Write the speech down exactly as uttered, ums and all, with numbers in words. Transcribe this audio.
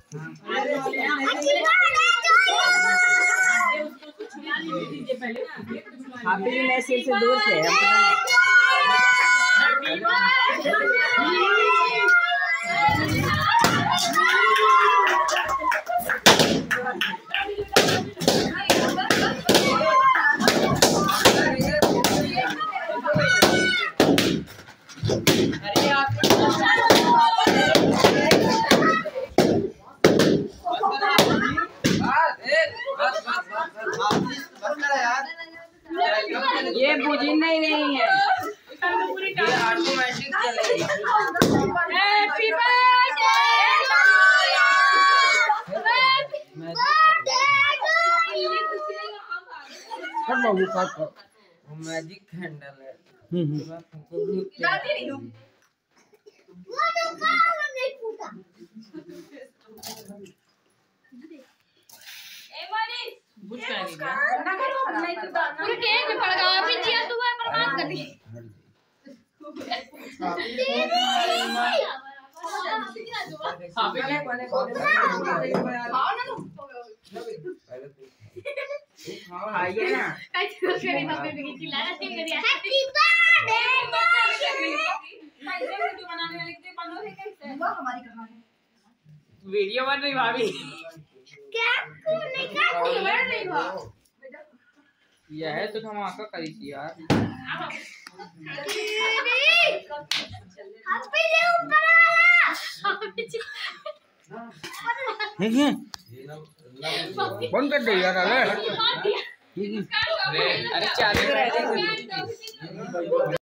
हाफिज ने सिर से दूर से ये बुझी नहीं रही है, ये ऑटोमेटिक चलेगी। हैप्पी बर्थडे कब बाबू काट कर वो मैजिक कैंडल है। हम्म डालती नहीं हूं वो तो काम नहीं फूटा। ए मनीष बुझ का नहीं ना करो नहीं तो पूरे केक में पड़ गया अभी जिया तू है बर्बाद कर दी। हां पहले कोने कोने खाओ ना तुम खाओ आइए ना कैसे करी मम्मी भी खिलाना ठीक कर दिया। हैप्पी बर्थडे कैसे वीडियो बनाने वाले के बनो है कैसे वो हमारी कहानी वीडियो बन रही भाभी क्या को नहीं क्या को बन रही हो यह है तो हम आका करी थी यार। हाथ पे ले ऊपर देखिए बंद कर दे यार। अरे अरे चालू रह दे।